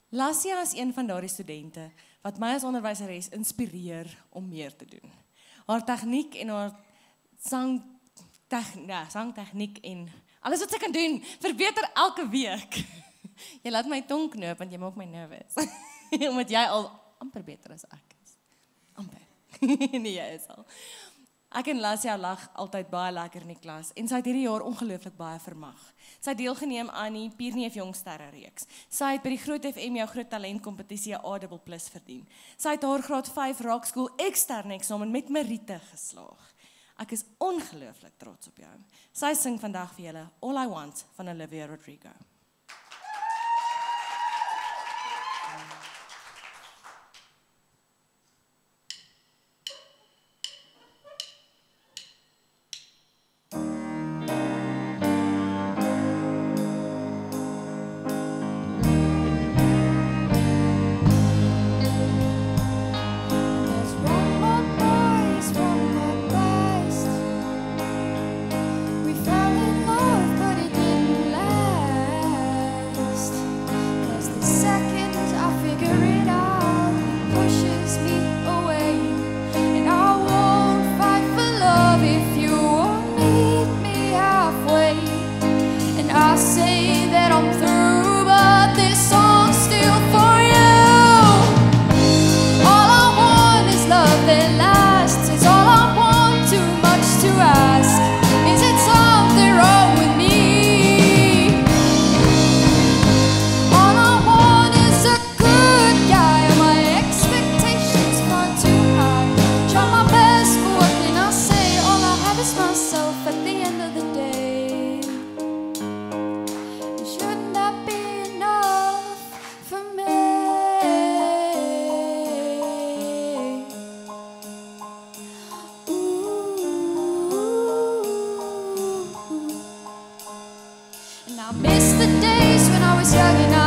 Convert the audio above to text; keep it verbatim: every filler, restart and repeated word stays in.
Lassia is een van daardie studente wat my as onderwyseres inspireer om meer te doen. Haar tegniek en haar sang, teg, ja, sangtegniek en alles wat sy kan doen, verbeter elke week. Jy laat my tong knoop, want jy maak my nervous. Omdat jy al amper beter as ek is. Amper. Nee, jy is al. Ek en Lassia lag altyd baie lekker in die klas en sy het hierdie jaar ongelooflik baie vermag. Sy het deelgeneem aan die Pierneef Jongsterre reeks. Sy het by die Groot F M jou groot talent kompetisie 'n A plus plus verdien. Sy het haar graad vyf raakskool eksterne eksamen met meriete geslaag. Ek is ongelooflik trots op jou. Sy sing vandag vir julle All I Want van Olivia Rodrigo. I miss the days when I was young and